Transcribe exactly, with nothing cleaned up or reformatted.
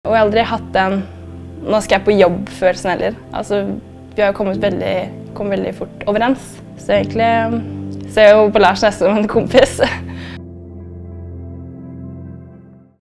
Og jeg har aldri hatt den nå skal jeg på jobb-følelsen heller. Altså, vi har jo kommet veldig, kommet veldig fort overens. Så egentlig ser jeg jo på Lars nesten som en kompis.